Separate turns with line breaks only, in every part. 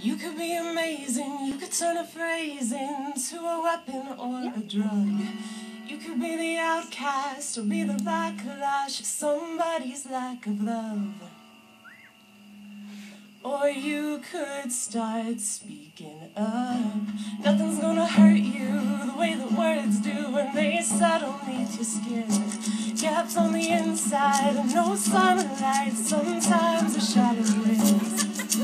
You could be amazing, you could turn a phrase into a weapon or a drug. You could be the outcast or be the backlash of somebody's lack of love. Or you could start speaking up. Nothing's gonna hurt you the way that words do when they settle beneath your skin. Gaps on the inside and no sunlight, sometimes a shadow wins.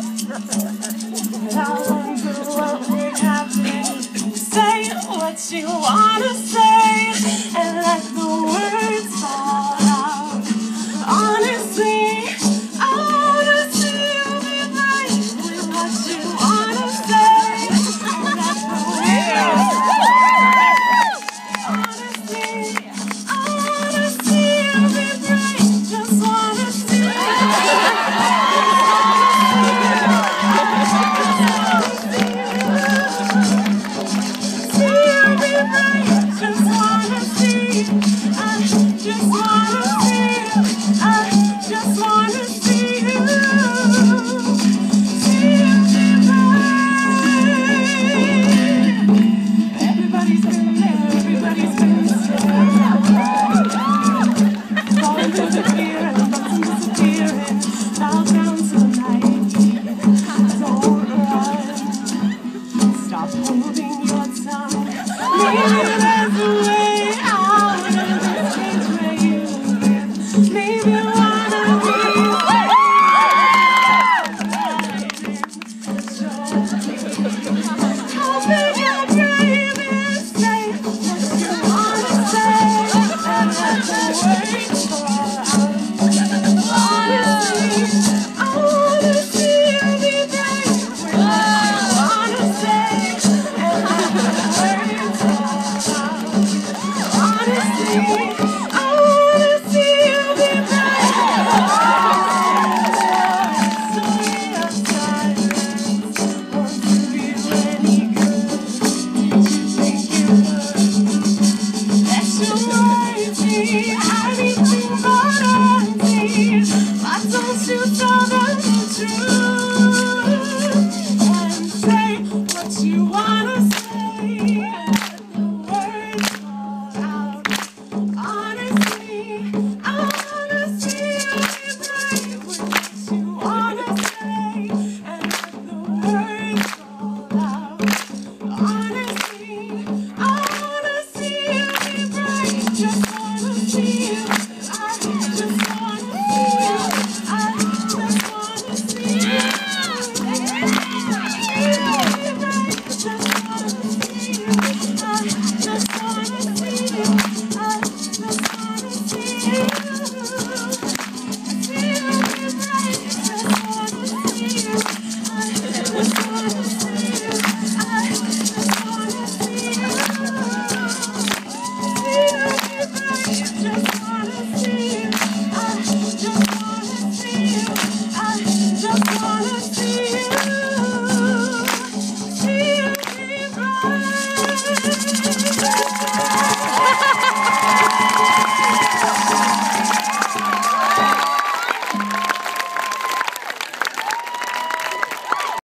And I wonder what would happen. Say what you wanna say and let the words fall out. Honestly, I wanna see you be right with what you wanna say and let the words fall out. Honestly, I wanna see you be right. Just wanna see you. Don't you